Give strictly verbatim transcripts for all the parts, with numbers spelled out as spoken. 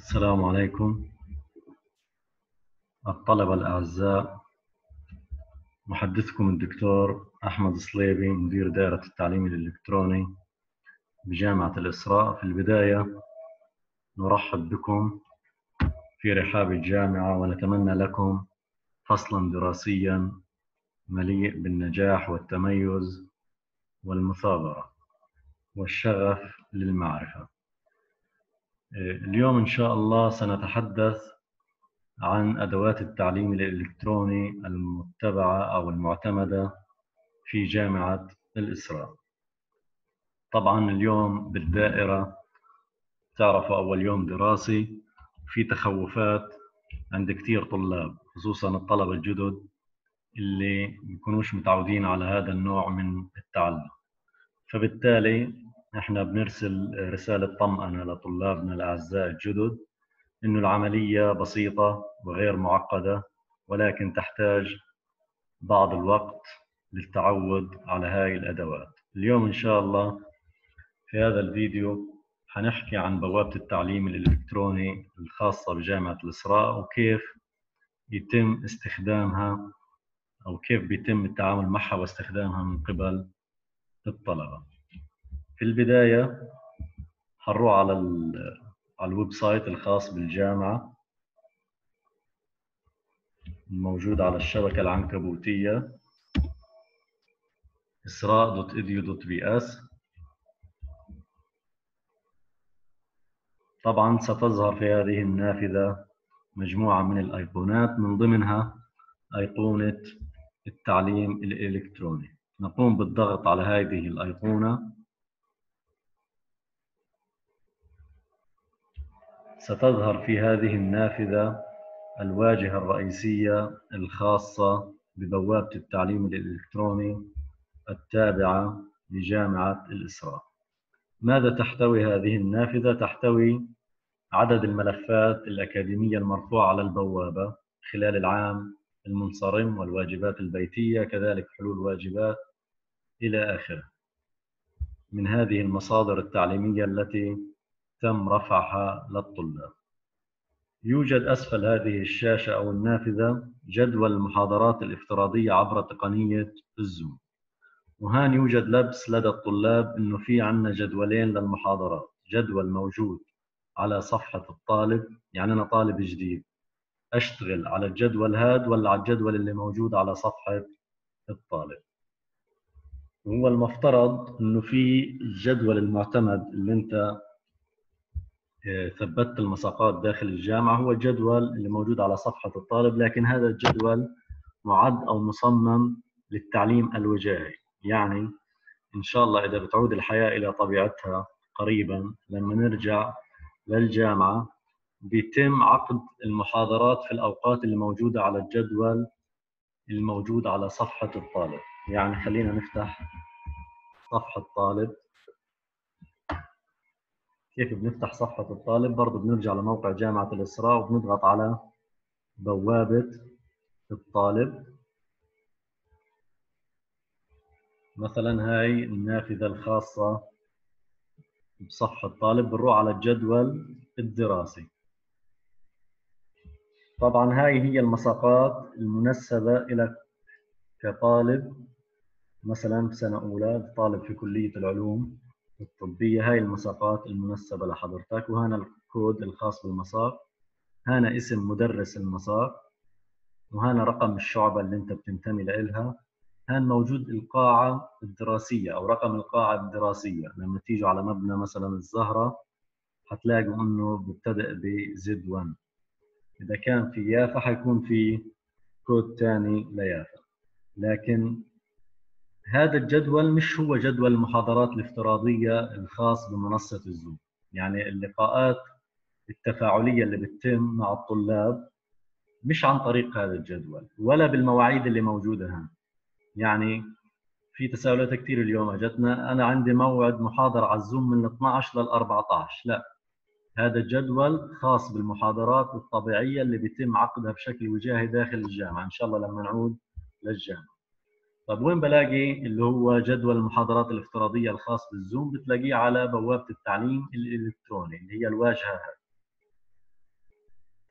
السلام عليكم الطلبة الأعزاء. محدثكم الدكتور أحمد صليبي، مدير دائرة التعليم الإلكتروني بجامعة الإسراء. في البداية نرحب بكم في رحاب الجامعة ونتمنى لكم فصلاً دراسياً مليء بالنجاح والتميز والمثابرة والشغف للمعرفة. اليوم إن شاء الله سنتحدث عن أدوات التعليم الإلكتروني المتبعة أو المعتمدة في جامعة الإسراء. طبعاً اليوم بالدائرة تعرفوا أول يوم دراسي، في تخوفات عند كتير طلاب، خصوصاً الطلبة الجدد اللي بيكونوش متعودين على هذا النوع من التعلم. فبالتالي احنا بنرسل رسالة طمأنة لطلابنا الأعزاء الجدد إنه العملية بسيطة وغير معقدة، ولكن تحتاج بعض الوقت للتعود على هاي الأدوات. اليوم إن شاء الله في هذا الفيديو حنحكي عن بوابة التعليم الإلكتروني الخاصة بجامعة الإسراء وكيف يتم استخدامها أو كيف بيتم التعامل معها واستخدامها من قبل الطلبة. في البداية حنروح على على الويب سايت الخاص بالجامعة الموجود على الشبكة العنكبوتية إسراء دوت إيديو دوت بي إس. طبعا ستظهر في هذه النافذة مجموعة من الأيقونات، من ضمنها أيقونة التعليم الإلكتروني. نقوم بالضغط على هذه الأيقونة، ستظهر في هذه النافذة الواجهة الرئيسية الخاصة ببوابة التعليم الإلكتروني التابعة لجامعة الإسراء. ماذا تحتوي هذه النافذة؟ تحتوي عدد الملفات الأكاديمية المرفوعة على البوابة خلال العام المنصرم والواجبات البيتية، كذلك حلول واجبات إلى آخره من هذه المصادر التعليمية التي تم رفعها للطلاب. يوجد أسفل هذه الشاشة أو النافذة جدول المحاضرات الافتراضية عبر تقنية الزوم، وهان يوجد لبس لدى الطلاب إنه في عنا جدولين للمحاضرات، جدول موجود على صفحة الطالب، يعني أنا طالب جديد أشتغل على الجدول هذا ولا على الجدول اللي موجود على صفحة الطالب. وهو المفترض إنه في الجدول المعتمد اللي أنت ثبتت المساقات داخل الجامعة هو الجدول اللي موجود على صفحة الطالب، لكن هذا الجدول معد أو مصمم للتعليم الوجاهي. يعني إن شاء الله إذا بتعود الحياة إلى طبيعتها قريبا لما نرجع للجامعة بيتم عقد المحاضرات في الأوقات اللي موجودة على الجدول الموجود على صفحة الطالب. يعني خلينا نفتح صفحة طالب. كيف بنفتح صفحة الطالب؟ برضو بنرجع لموقع جامعة الإسراء وبنضغط على بوابة الطالب. مثلا هاي النافذة الخاصة بصفحة الطالب، بنروح على الجدول الدراسي. طبعا هاي هي المساقات المنسبة إلى كطالب مثلا في سنة أولى، طالب في كلية العلوم الطبية. هاي المساقات المنسبة لحضرتك، وهنا الكود الخاص بالمساق، هنا اسم مدرس المساق، وهنا رقم الشعبة اللي انت بتنتمي لإلها. هان موجود القاعة الدراسية أو رقم القاعة الدراسية. لما تيجوا على مبنى مثلا الزهرة هتلاقوا إنه بيبتدئ بزد واحد. إذا كان في يافا حيكون في كود تاني ليافا. لكن هذا الجدول مش هو جدول المحاضرات الافتراضية الخاص بمنصة الزوم. يعني اللقاءات التفاعلية اللي بتتم مع الطلاب مش عن طريق هذا الجدول ولا بالمواعيد اللي موجودة هنا. يعني في تساؤلات كثير اليوم اجتنا، انا عندي موعد محاضره على الزوم من اثنعش لل أربعطعش. لا، هذا الجدول خاص بالمحاضرات الطبيعيه اللي بيتم عقدها بشكل وجاهي داخل الجامعه ان شاء الله لما نعود للجامعه. طب وين بلاقي اللي هو جدول المحاضرات الافتراضيه الخاص بالزوم؟ بتلاقيه على بوابه التعليم الالكتروني اللي هي الواجهه هذه.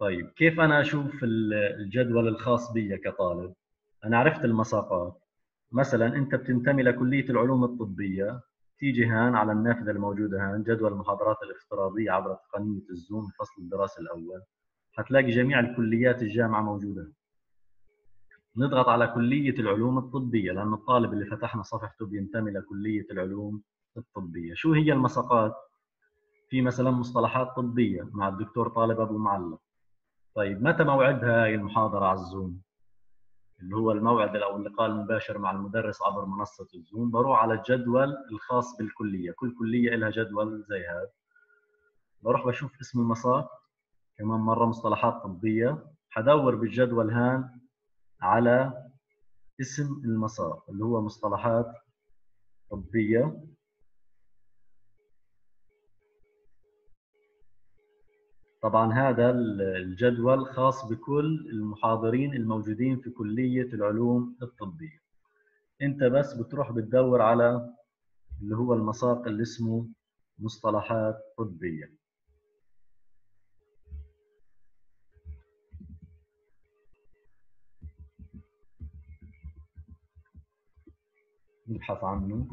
طيب كيف أنا أشوف الجدول الخاص بي كطالب؟ أنا عرفت المساقات. مثلا أنت بتنتمي لكلية العلوم الطبية، تيجي هان على النافذة الموجودة هان جدول المحاضرات الافتراضية عبر تقنية الزوم الفصل الدراسي الأول. حتلاقي جميع الكليات الجامعة موجودة. نضغط على كلية العلوم الطبية لأن الطالب اللي فتحنا صفحته بينتمي لكلية العلوم الطبية. شو هي المساقات؟ في مثلا مصطلحات طبية مع الدكتور طالب أبو معلم. طيب متى موعدها هاي المحاضرة على الزوم؟ اللي هو الموعد أو اللقاء المباشر مع المدرس عبر منصة الزوم. بروح على الجدول الخاص بالكلية، كل كلية لها جدول زي هذا. بروح بشوف اسم المساق، كمان مرة مصطلحات طبية. حدور بالجدول هان على اسم المساق اللي هو مصطلحات طبية. طبعا هذا الجدول خاص بكل المحاضرين الموجودين في كلية العلوم الطبية. انت بس بتروح بتدور على اللي هو المساق اللي اسمه مصطلحات طبية. نبحث عنه.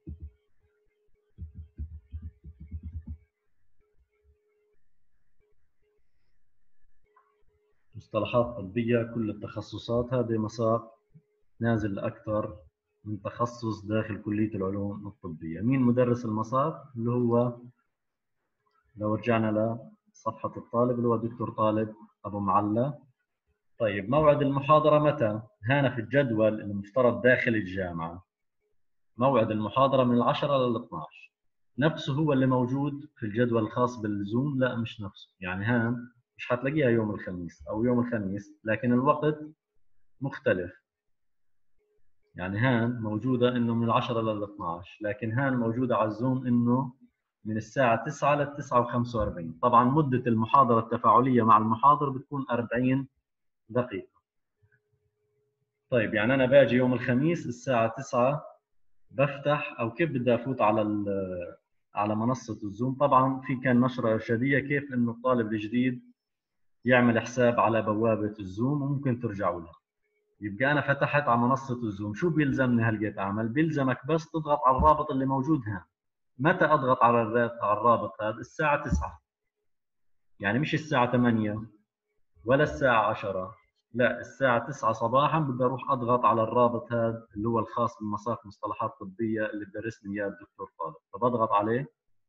مصطلحات طبية كل التخصصات. هذا مساق نازل لأكثر من تخصص داخل كلية العلوم الطبية. مين مدرس المساق؟ اللي هو لو رجعنا لصفحة الطالب اللي هو دكتور طالب أبو معلى. طيب موعد المحاضرة متى؟ هنا في الجدول المفترض داخل الجامعة موعد المحاضرة من العشرة لل اثني عشر. نفسه هو اللي موجود في الجدول الخاص بالزوم؟ لا مش نفسه. يعني هان مش حتلاقيها يوم الخميس أو يوم الخميس، لكن الوقت مختلف. يعني هان موجودة إنه من العشرة لل اثني عشر، لكن هان موجودة على الزوم إنه من الساعة تسعة للتسعة وخمسة وأربعين. طبعا مدة المحاضرة التفاعلية مع المحاضر بتكون أربعين دقيقة. طيب يعني أنا باجي يوم الخميس الساعة تسعة بفتح، أو كيف بدي أفوت على على منصة الزوم. طبعا في كان نشرة إرشادية كيف إنه الطالب الجديد يعمل حساب على بوابة الزوم وممكن ترجعوا لها. يبقى أنا فتحت على منصة الزوم، شو بيلزمني هلقيت أعمل؟ بيلزمك بس تضغط على الرابط اللي موجود هنا. متى أضغط على الرابط هذا؟ الساعة تسعة، يعني مش الساعة ثمانية ولا الساعة عشرة، لا الساعة تسعة صباحا بدي أروح أضغط على الرابط هذا اللي هو الخاص بمساق مصطلحات طبية اللي بدرسني إياه الدكتور طارق. فبضغط عليه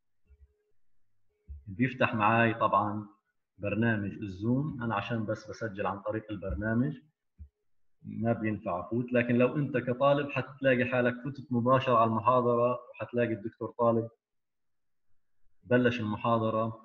بيفتح معي طبعا برنامج الزوم. أنا عشان بس بسجل عن طريق البرنامج ما بينفع أفوت، لكن لو أنت كطالب حتلاقي حالك فتت مباشرة على المحاضرة وحتلاقي الدكتور طالب بلش المحاضرة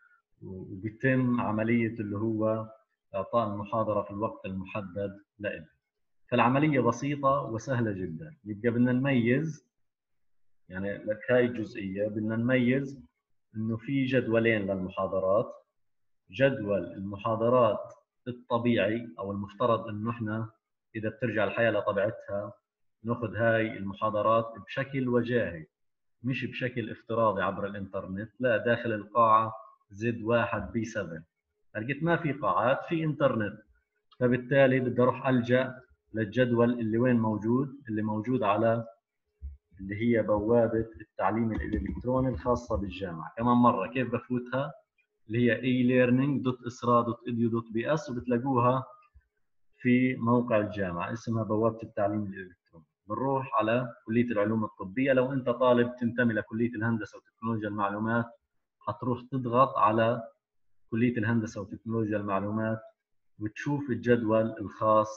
وبيتم عملية اللي هو إعطاء المحاضرة في الوقت المحدد لإله. فالعملية بسيطة وسهلة جدا. يبقى بدنا نميز، يعني لك هاي الجزئية بدنا نميز إنه في جدولين للمحاضرات. جدول المحاضرات الطبيعي أو المفترض إنه إحنا إذا بترجع الحياة لطبيعتها ناخذ هاي المحاضرات بشكل وجاهي، مش بشكل افتراضي عبر الإنترنت. لا، داخل القاعة زد واحد بي سبعة. لقيت ما في قاعات، في إنترنت، فبالتالي بدي أروح ألجأ للجدول اللي وين موجود، اللي موجود على اللي هي بوابة التعليم الإلكتروني الخاصة بالجامعة. كمان مرة كيف بفوتها؟ اللي هي اي ليرنينج دوت اسرا دوت ايديو دوت بي اس، وبتلاقوها في موقع الجامعة اسمها بوابة التعليم الإلكتروني. بنروح على كلية العلوم الطبية. لو أنت طالب تنتمي لكلية الهندسة وتكنولوجيا المعلومات حتروح تضغط على كلية الهندسة وتكنولوجيا المعلومات وتشوف الجدول الخاص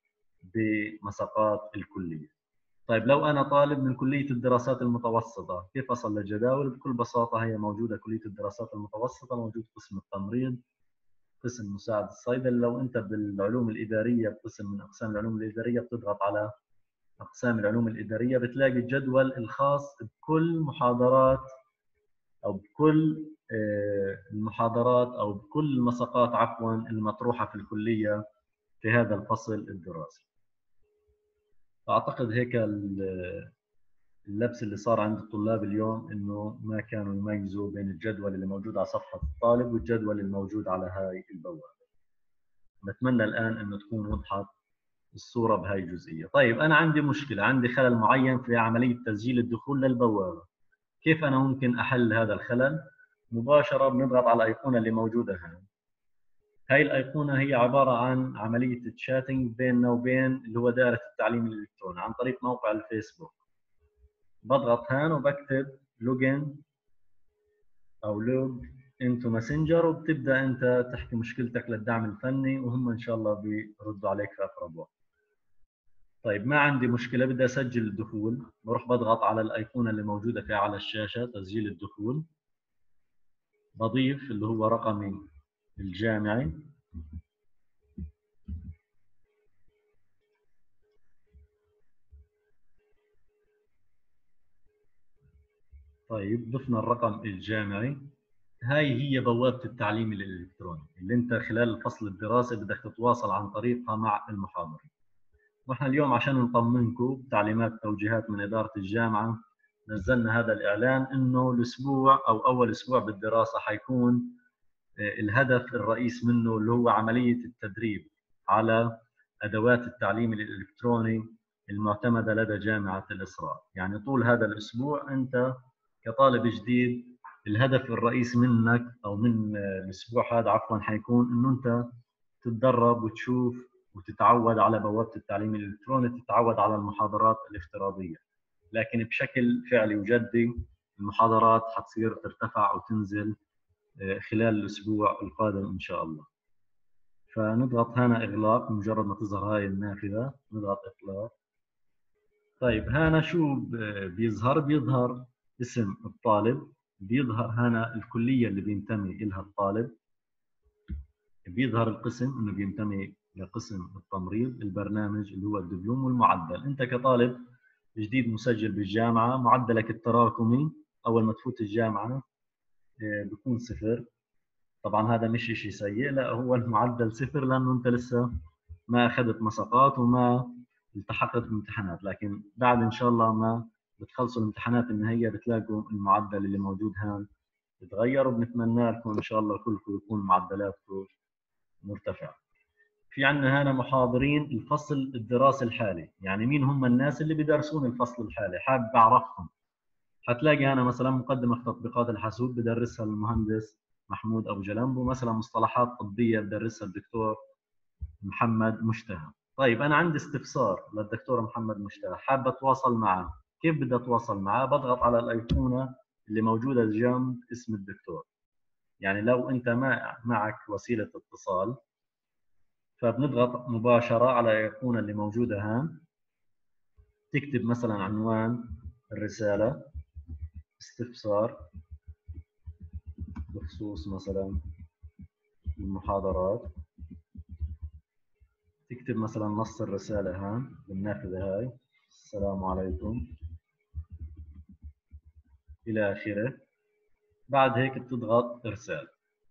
بمساقات الكلية. طيب لو أنا طالب من كلية الدراسات المتوسطة كيف أصل للجداول؟ بكل بساطة هي موجودة كلية الدراسات المتوسطة، موجود قسم التمريض، قسم مساعد الصيدلة. لو أنت بالعلوم الإدارية بقسم من أقسام العلوم الإدارية بتضغط على أقسام العلوم الإدارية بتلاقي الجدول الخاص بكل محاضرات أو بكل المحاضرات أو بكل المساقات عفوا المطروحة في الكلية في هذا الفصل الدراسي. أعتقد هيك اللبس اللي صار عند الطلاب اليوم إنه ما كانوا يميزوا بين الجدول اللي موجود على صفحة الطالب والجدول الموجود على هاي البوابة. نتمنى الآن أنه تكون وضحت الصورة بهاي الجزئية. طيب أنا عندي مشكلة، عندي خلل معين في عملية تسجيل الدخول للبوابة. كيف أنا ممكن أحل هذا الخلل؟ مباشرة بنضغط على الأيقونة اللي موجودة هنا. هاي الأيقونة هي عبارة عن عملية تشاتنج بيننا وبين اللي هو دائرة التعليم الإلكتروني عن طريق موقع الفيسبوك. بضغط هان وبكتب لوجين أو لوج انتو ماسنجر، وبتبدأ أنت تحكي مشكلتك للدعم الفني وهم إن شاء الله بيردوا عليك في أقرب وقت. طيب ما عندي مشكلة، بدي أسجل الدخول، بروح بضغط على الأيقونة اللي موجودة في على الشاشة تسجيل الدخول، بضيف اللي هو رقمي الجامعي، طيب ضفنا الرقم الجامعي. هاي هي بوابة التعليم الإلكتروني اللي أنت خلال الفصل الدراسي بدك تتواصل عن طريقها مع المحاضرين. واحنا اليوم عشان نطمنكم بتعليمات توجيهات من إدارة الجامعة نزلنا هذا الإعلان إنه الأسبوع أو أول أسبوع بالدراسة حيكون الهدف الرئيس منه اللي هو عملية التدريب على أدوات التعليم الإلكتروني المعتمدة لدى جامعة الإسراء. يعني طول هذا الأسبوع أنت كطالب جديد الهدف الرئيس منك أو من الأسبوع هذا عفوا حيكون إنه أنت تتدرب وتشوف وتتعود على بوابة التعليم الإلكتروني، تتعود على المحاضرات الافتراضية، لكن بشكل فعلي وجدي المحاضرات حتصير ترتفع وتنزل خلال الأسبوع القادم إن شاء الله. فنضغط هنا إغلاق، مجرد ما تظهر هاي النافذة نضغط إغلاق. طيب هنا شو بيظهر؟ بيظهر اسم الطالب، بيظهر هنا الكلية اللي بينتمي إلها الطالب، بيظهر القسم إنه بينتمي لقسم التمريض، البرنامج اللي هو الدبلوم، والمعدل. أنت كطالب جديد مسجل بالجامعة معدلك التراكمي أول ما تفوت الجامعة بيكون صفر. طبعا هذا مش شيء سيء، لا هو المعدل صفر لأنه أنت لسه ما أخذت مساقات وما التحقت بالامتحانات، لكن بعد إن شاء الله ما بتخلصوا الامتحانات النهائية بتلاقوا المعدل اللي موجود هون يتغير، وبنتمنى لكم إن شاء الله كلكم يكون معدلاتكم مرتفعة. في عندنا هنا محاضرين الفصل الدراسي الحالي، يعني مين هم الناس اللي بيدرسون الفصل الحالي حابب أعرفهم. حتلاقي هنا مثلا مقدمة في تطبيقات الحاسوب بدرسها المهندس محمود أبو جلمبو، مثلا مصطلحات طبية بدرسها الدكتور محمد مشتهى. طيب أنا عندي استفسار للدكتور محمد مشتهى، حابب أتواصل معه، كيف بدي أتواصل معه؟ بضغط على الأيقونة اللي موجودة جنب اسم الدكتور. يعني لو أنت ما معك وسيلة اتصال فبنضغط مباشرة على الأيقونة اللي موجودة هان، تكتب مثلا عنوان الرسالة استفسار بخصوص مثلا المحاضرات، تكتب مثلا نص الرسالة هان بالنافذة هاي السلام عليكم إلى آخره. بعد هيك بتضغط إرسال.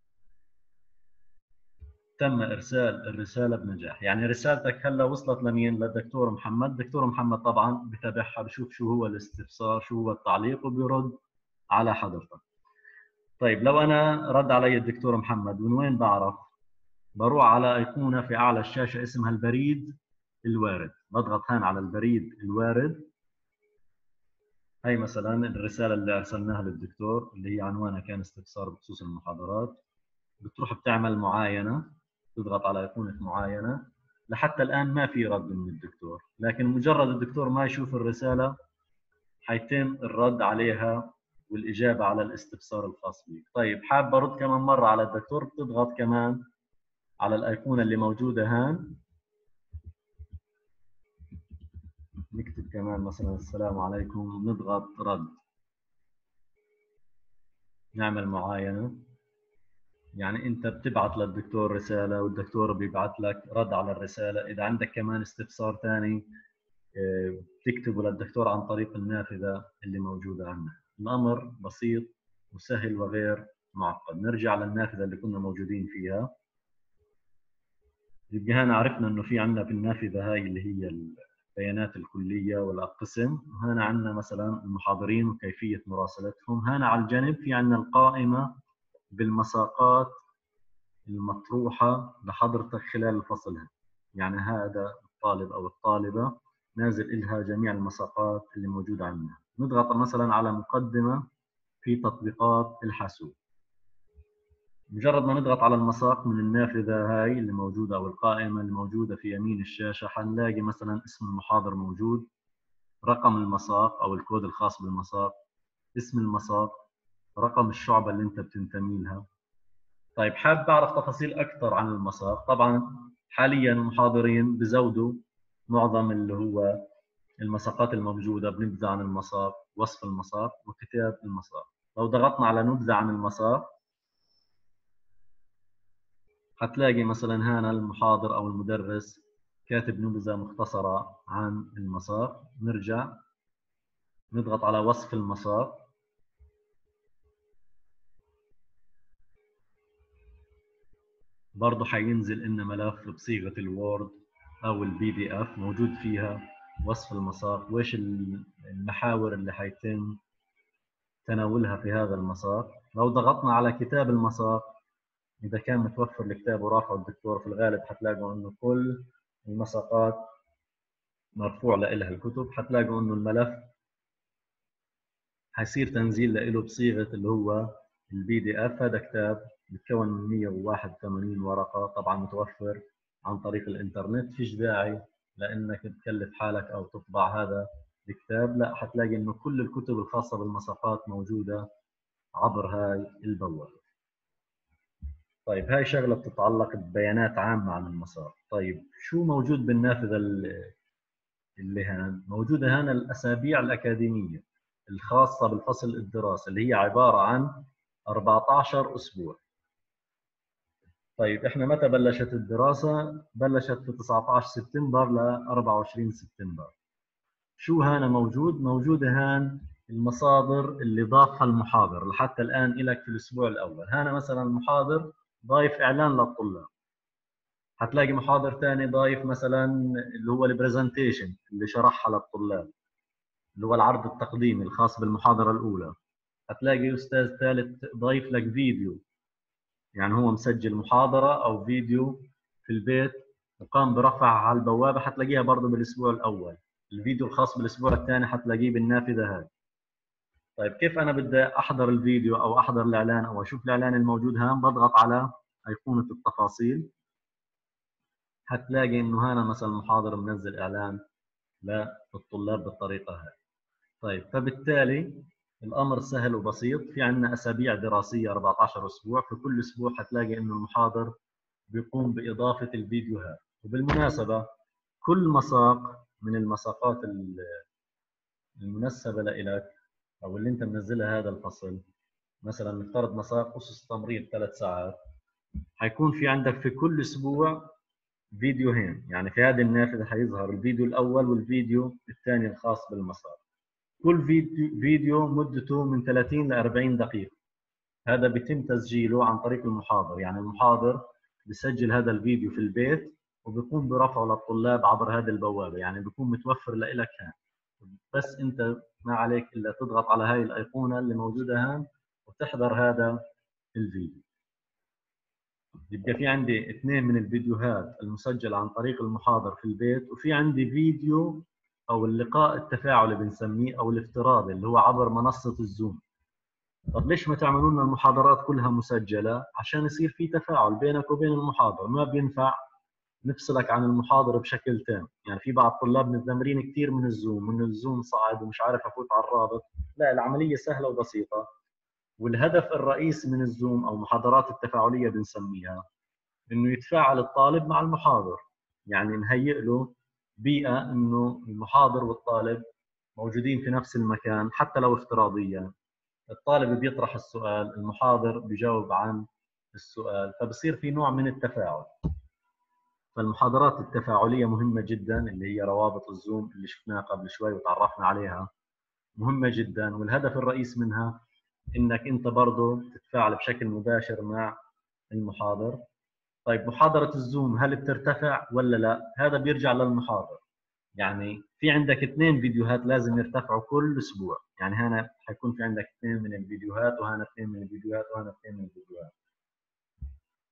تم إرسال الرسالة بنجاح. يعني رسالتك هلا وصلت لمين؟ للدكتور محمد. دكتور محمد طبعا بتابعها، بشوف شو هو الاستفسار شو هو التعليق وبيرد على حضرتك. طيب لو أنا رد علي الدكتور محمد من وين بعرف؟ بروح على أيقونة في أعلى الشاشة اسمها البريد الوارد، بضغط هان على البريد الوارد. هاي مثلا الرسالة اللي أرسلناها للدكتور اللي هي عنوانها كان استفسار بخصوص المحاضرات. بتروح بتعمل معاينة، تضغط على أيقونة معاينة. لحتى الآن ما في رد من الدكتور، لكن مجرد الدكتور ما يشوف الرسالة حيتم الرد عليها والإجابة على الاستفسار الخاص بك. طيب حاب أرد كمان مرة على الدكتور، بتضغط كمان على الأيقونة اللي موجودة هان، نكتب كمان مثلا السلام عليكم، نضغط رد، نعمل معاينة. يعني أنت بتبعت للدكتور رسالة والدكتور بيبعت لك رد على الرسالة. إذا عندك كمان استفسار ثاني بتكتبه للدكتور عن طريق النافذة اللي موجودة عندنا. الأمر بسيط وسهل وغير معقد. نرجع للنافذة اللي كنا موجودين فيها. يبقى هنا عرفنا إنه في عندنا في النافذة هاي اللي هي البيانات الكلية والقسم، وهنا عندنا مثلا المحاضرين وكيفية مراسلتهم. هنا على الجانب في عندنا القائمة بالمساقات المطروحة لحضرتك خلال الفصل. يعني هذا الطالب أو الطالبة نازل إلها جميع المساقات اللي موجودة عندنا. نضغط مثلا على مقدمة في تطبيقات الحاسوب. مجرد ما نضغط على المساق من النافذة هاي اللي موجودة أو القائمة اللي موجودة في يمين الشاشة، حنلاقي مثلا اسم المحاضر موجود، رقم المساق أو الكود الخاص بالمساق، اسم المساق، رقم الشعبة اللي أنت بتنتمي لها. طيب حابب أعرف تفاصيل أكثر عن المساق. طبعا حاليا المحاضرين بزودوا معظم اللي هو المساقات الموجودة، بنبذة عن المساق، وصف المساق، وكتاب المساق. لو ضغطنا على نبذة عن المساق هتلاقي مثلا هنا المحاضر أو المدرس كاتب نبذة مختصرة عن المساق. نرجع نضغط على وصف المساق، برضه حينزل لنا ملف بصيغة الوورد أو البي دي إف موجود فيها وصف المساق وإيش المحاور اللي حيتم تناولها في هذا المساق. لو ضغطنا على كتاب المساق، إذا كان متوفر الكتاب ورافعه الدكتور، في الغالب حتلاقوا إنه كل المساقات مرفوع لها الكتب. حتلاقوا إنه الملف حيصير تنزيل له بصيغة اللي هو البي دي إف. هذا كتاب بتكون من مئة وواحد وثمانين ورقة، طبعا متوفر عن طريق الإنترنت. فيش داعي لأنك تكلف حالك أو تطبع هذا الكتاب، لا، حتلاقي إنه كل الكتب الخاصة بالمساقات موجودة عبر هاي البوابة. طيب هاي شغلة بتتعلق ببيانات عامة عن المسار. طيب شو موجود بالنافذة اللي هان؟ موجودة هنا الأسابيع الأكاديمية الخاصة بالفصل الدراسي اللي هي عبارة عن أربعة عشر أسبوع. طيب إحنا متى بلشت الدراسة؟ بلشت في تسعة عشر سبتمبر ل أربعة وعشرين سبتمبر. شو هنا موجود؟ موجودة هان المصادر اللي ضافها المحاضر لحتى الآن إلك في الأسبوع الأول. هنا مثلا المحاضر ضايف إعلان للطلاب، هتلاقي محاضر ثاني ضايف مثلا اللي هو البرزنتيشن اللي شرحها للطلاب، اللي هو العرض التقديمي الخاص بالمحاضرة الأولى. هتلاقي أستاذ ثالث ضايف لك فيديو، يعني هو مسجل محاضرة أو فيديو في البيت وقام برفعها على البوابة، حتلاقيها برضه بالأسبوع الأول. الفيديو الخاص بالأسبوع الثاني حتلاقيه بالنافذة هذه. طيب كيف أنا بدي أحضر الفيديو أو أحضر الإعلان أو أشوف الإعلان الموجود هون؟ بضغط على أيقونة التفاصيل، هتلاقي إنه هنا مثلا المحاضر منزل إعلان للطلاب بالطريقة هذه. طيب فبالتالي الأمر سهل وبسيط. في عندنا أسابيع دراسية أربعة عشر أسبوع، في كل أسبوع حتلاقي إنه المحاضر بيقوم بإضافة الفيديوهات. وبالمناسبة كل مساق من المساقات المنسبة لإلك أو اللي أنت منزلها هذا الفصل، مثلا نفترض مساق أسس تمريض ثلاث ساعات، حيكون في عندك في كل أسبوع فيديوهين. يعني في هذه النافذة حيظهر الفيديو الأول والفيديو الثاني الخاص بالمسار. كل فيديو, فيديو مدته من ثلاثين ل أربعين دقيقة. هذا بيتم تسجيله عن طريق المحاضر، يعني المحاضر بسجل هذا الفيديو في البيت وبيقوم برفعه للطلاب عبر هذه البوابة، يعني بيكون متوفر لك هان. بس أنت ما عليك إلا تضغط على هاي الأيقونة اللي موجودة هان وتحضر هذا الفيديو. يبقى في عندي اثنين من الفيديوهات المسجلة عن طريق المحاضر في البيت، وفي عندي فيديو أو اللقاء التفاعلي بنسميه أو الافتراضي اللي هو عبر منصة الزوم. طب ليش ما تعملوا لنا المحاضرات كلها مسجلة؟ عشان يصير في تفاعل بينك وبين المحاضر. ما بينفع نفصلك عن المحاضر بشكل تام. يعني في بعض الطلاب متذمرين كثير من الزوم، من الزوم صعب ومش عارف أفوت على الرابط. لا، العملية سهلة وبسيطة. والهدف الرئيسي من الزوم أو المحاضرات التفاعلية بنسميها انه يتفاعل الطالب مع المحاضر، يعني نهيئ له بيئه انه المحاضر والطالب موجودين في نفس المكان حتى لو افتراضيا. الطالب بيطرح السؤال، المحاضر بيجاوب عن السؤال، فبصير في نوع من التفاعل. فالمحاضرات التفاعليه مهمه جدا، اللي هي روابط الزوم اللي شفناها قبل شوي وتعرفنا عليها، مهمه جدا. والهدف الرئيس منها انك انت برضه تتفاعل بشكل مباشر مع المحاضر. طيب محاضرة الزوم هل بترتفع ولا لا؟ هذا بيرجع للمحاضر. يعني في عندك اثنين فيديوهات لازم يرتفعوا كل اسبوع، يعني هنا حيكون في عندك اثنين من الفيديوهات وهنا اثنين من الفيديوهات وهنا اثنين من الفيديوهات.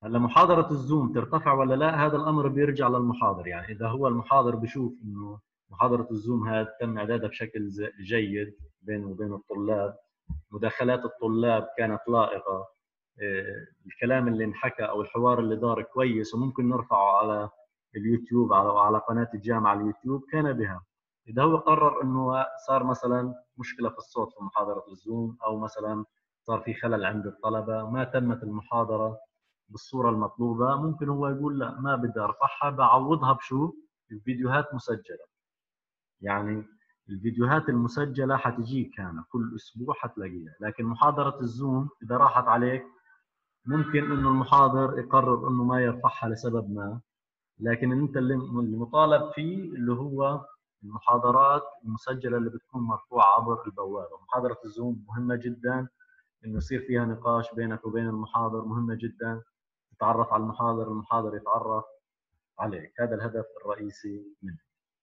هلا محاضرة الزوم ترتفع ولا لا؟ هذا الأمر بيرجع للمحاضر. يعني إذا هو المحاضر بشوف إنه محاضرة الزوم هذا تم إعدادها بشكل جيد بينه وبين الطلاب، مداخلات الطلاب كانت لائقة، الكلام اللي انحكى أو الحوار اللي دار كويس وممكن نرفعه على اليوتيوب على على قناة الجامعة على اليوتيوب، كان بها. إذا هو قرر إنه صار مثلا مشكلة في الصوت في محاضرة الزوم، أو مثلا صار في خلل عند الطلبة، ما تمت المحاضرة بالصورة المطلوبة، ممكن هو يقول لا ما بدي أرفعها، بعوضها بشو؟ الفيديوهات مسجلة. يعني الفيديوهات المسجلة حتجيك هنا كل أسبوع حتلاقيها. لكن محاضرة الزوم إذا راحت عليك ممكن إنه المحاضر يقرر إنه ما يرفعها لسبب ما، لكن أنت اللي المطالب فيه اللي هو المحاضرات المسجلة اللي بتكون مرفوعة عبر البوابة. محاضرة الزوم مهمة جدا إنه يصير فيها نقاش بينك وبين المحاضر، مهمة جدا تتعرف على المحاضر، المحاضر يتعرف عليك. هذا الهدف الرئيسي منه.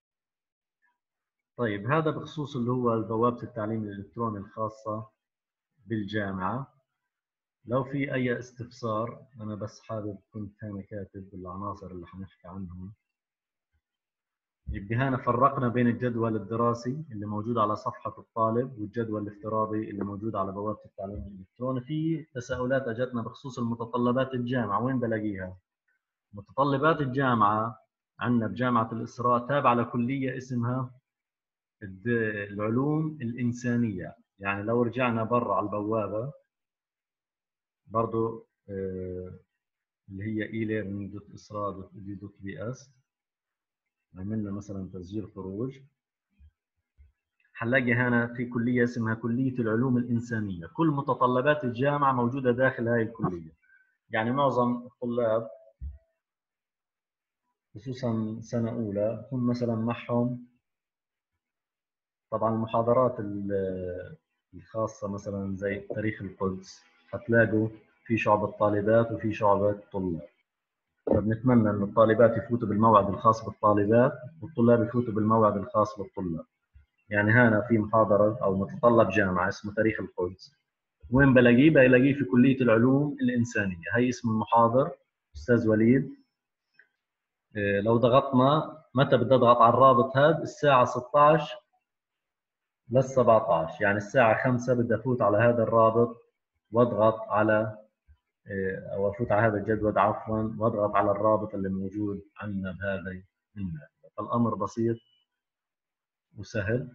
طيب هذا بخصوص اللي هو بوابة التعليم الإلكتروني الخاصة بالجامعة. لو في أي استفسار، أنا بس حابب كنت هنا كاتب العناصر اللي حنحكي عنهم. يبقى هنا فرقنا بين الجدول الدراسي اللي موجود على صفحة الطالب والجدول الافتراضي اللي موجود على بوابة التعليم الإلكتروني. في تساؤلات أجتنا بخصوص المتطلبات الجامعة، وين بلاقيها؟ متطلبات الجامعة عندنا بجامعة الإسراء تابعة لكلية اسمها العلوم الإنسانية. يعني لو رجعنا برا على البوابة برضو اللي هي e-learning دوت إسراء دوت إي دي دوت بي إس، عملنا مثلا تسجيل خروج، حنلاقي هنا في كلية اسمها كلية العلوم الإنسانية. كل متطلبات الجامعة موجودة داخل هاي الكلية. يعني معظم الطلاب خصوصا سنة أولى هم مثلا معهم طبعا المحاضرات الخاصة مثلا زي تاريخ القدس، هتلاقوا في شعبة طالبات وفي شعبة طلاب. فبنتمنى أن الطالبات يفوتوا بالموعد الخاص بالطالبات والطلاب يفوتوا بالموعد الخاص بالطلاب. يعني هنا في محاضرة أو متطلب جامعة اسمه تاريخ القدس، وين بلاقيه؟ بلاقيه في كلية العلوم الإنسانية. هي اسم المحاضر أستاذ وليد. لو ضغطنا، متى بدي أضغط على الرابط هذا؟ الساعة ستة عشر لل سبعة عشر، يعني الساعة خمسة بدي أفوت على هذا الرابط واضغط على أو أفوت على هذا الجدول عفوا واضغط على الرابط اللي موجود عندنا بهذا النافذة. فالأمر بسيط وسهل.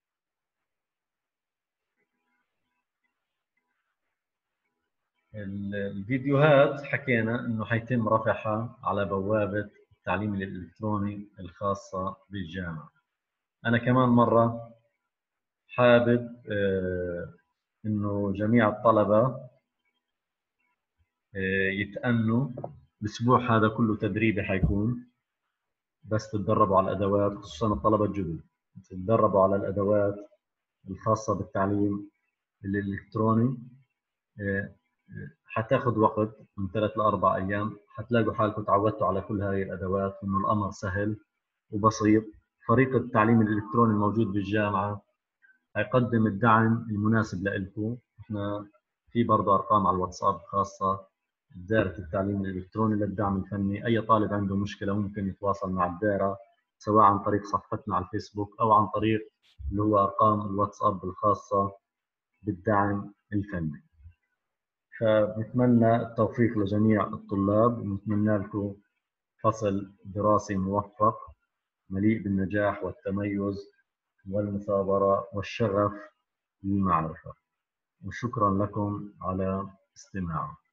الفيديوهات حكينا انه حيتم رفعها على بوابة التعليم الالكتروني الخاصة بالجامعة. انا كمان مرة حابب انه جميع الطلبة يتأنوا. الاسبوع هذا كله تدريبي حيكون، بس تتدربوا على الادوات، خصوصا الطلبة الجدد تتدربوا على الادوات الخاصة بالتعليم الالكتروني. حتاخذ وقت من ثلاث لأربع أيام، حتلاقوا حالكم تعودتوا على كل هذه الأدوات وإنه الأمر سهل وبسيط. فريق التعليم الإلكتروني الموجود بالجامعة هيقدم الدعم المناسب لكم. إحنا في برضه أرقام على الواتساب خاصة بدائرة التعليم الإلكتروني للدعم الفني. أي طالب عنده مشكلة ممكن يتواصل مع الدائرة سواء عن طريق صفحتنا على الفيسبوك أو عن طريق اللي هو أرقام الواتساب الخاصة بالدعم الفني. فنتمنى التوفيق لجميع الطلاب ونتمنى لكم فصل دراسي موفق مليء بالنجاح والتميز والمثابرة والشغف للمعرفة. وشكرا لكم على استماعكم.